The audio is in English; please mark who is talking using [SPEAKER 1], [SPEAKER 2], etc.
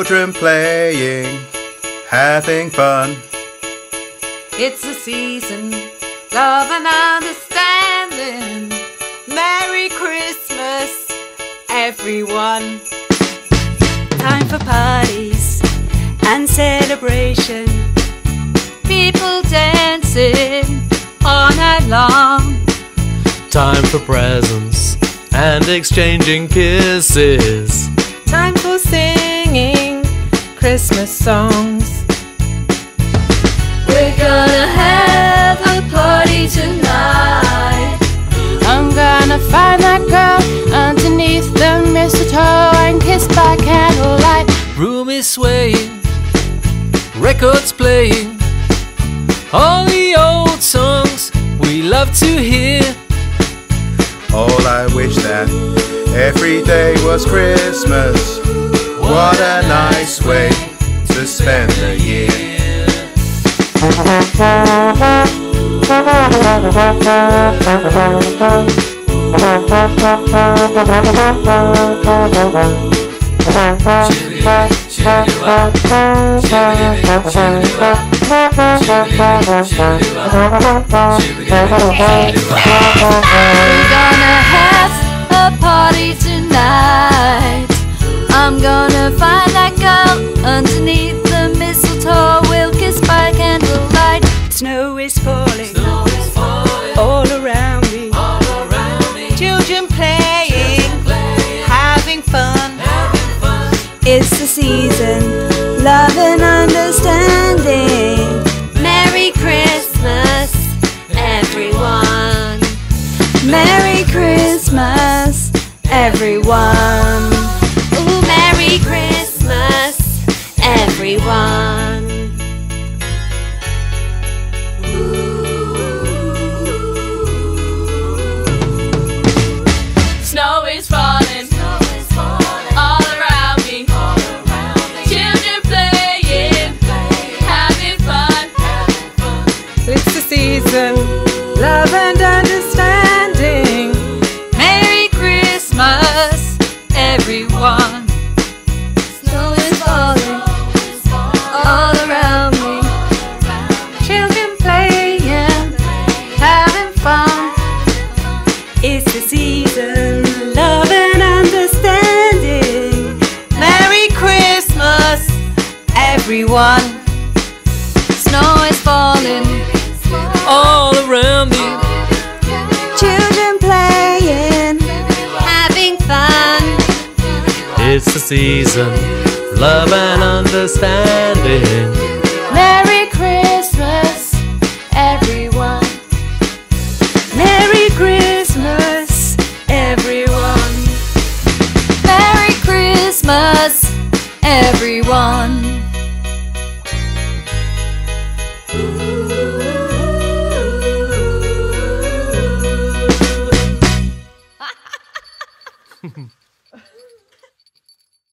[SPEAKER 1] children playing, having fun.
[SPEAKER 2] It's the season, love and understanding. Merry Christmas, everyone. Time for parties and celebration. People dancing all night long.
[SPEAKER 3] Time for presents and exchanging kisses.
[SPEAKER 2] Time for singing Christmas songs.
[SPEAKER 4] We're gonna have a party tonight.
[SPEAKER 5] I'm gonna find that girl underneath the mistletoe and kiss by candlelight.
[SPEAKER 3] Room is swaying, records playing, all the old songs we love to hear.
[SPEAKER 1] All I wish that every day was Christmas. What a nice way to spend the year.
[SPEAKER 4] We're gonna have a party tonight. I'm gonna find that girl underneath the mistletoe. We'll kiss by candlelight.
[SPEAKER 2] Snow is falling all around me. Children playing, having fun. It's the season, love and understanding.
[SPEAKER 4] Merry Christmas, everyone.
[SPEAKER 2] Merry Christmas, everyone.
[SPEAKER 4] Ooh, Merry Christmas, everyone.
[SPEAKER 5] Snow is falling all around me. Children playing, having fun.
[SPEAKER 2] It's the season, love and understanding. Merry Christmas, everyone.
[SPEAKER 4] Snow is falling all around me.
[SPEAKER 2] Children playing, having fun. It's the season, love and understanding. Merry Christmas, everyone.
[SPEAKER 4] Snow is falling
[SPEAKER 3] All around me,
[SPEAKER 2] Children playing,
[SPEAKER 4] having fun.
[SPEAKER 3] it's the season, love and understanding.